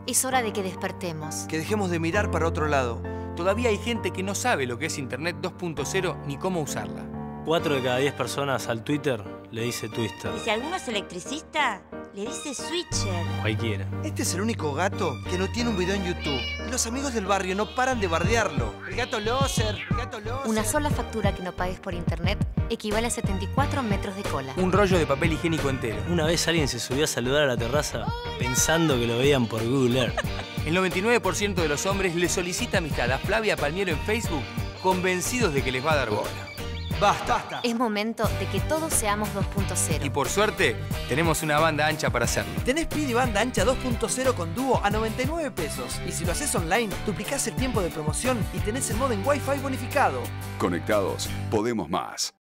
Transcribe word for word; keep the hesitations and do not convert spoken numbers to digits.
Es hora de que despertemos. Que dejemos de mirar para otro lado. Todavía hay gente que no sabe lo que es Internet dos punto cero ni cómo usarla. Cuatro de cada diez personas al Twitter le dice Twister. Y si alguno es electricista, le dice switcher. Cualquiera. Este es el único gato que no tiene un video en YouTube. Y los amigos del barrio no paran de bardearlo. El gato loser, el gato loser. Una sola factura que no pagues por Internet equivale a setenta y cuatro metros de cola. Un rollo de papel higiénico entero. Una vez alguien se subió a saludar a la terraza pensando que lo veían por Google Earth. El noventa y nueve por ciento de los hombres le solicita amistad a Flavia Palmiero en Facebook, convencidos de que les va a dar bola. Basta. Basta. Es momento de que todos seamos dos punto cero. Y por suerte, tenemos una banda ancha para hacerlo. Tenés Speed y banda ancha dos punto cero con dúo a noventa y nueve pesos. Y si lo haces online, duplicás el tiempo de promoción y tenés el modem Wi-Fi bonificado. Conectados, podemos más.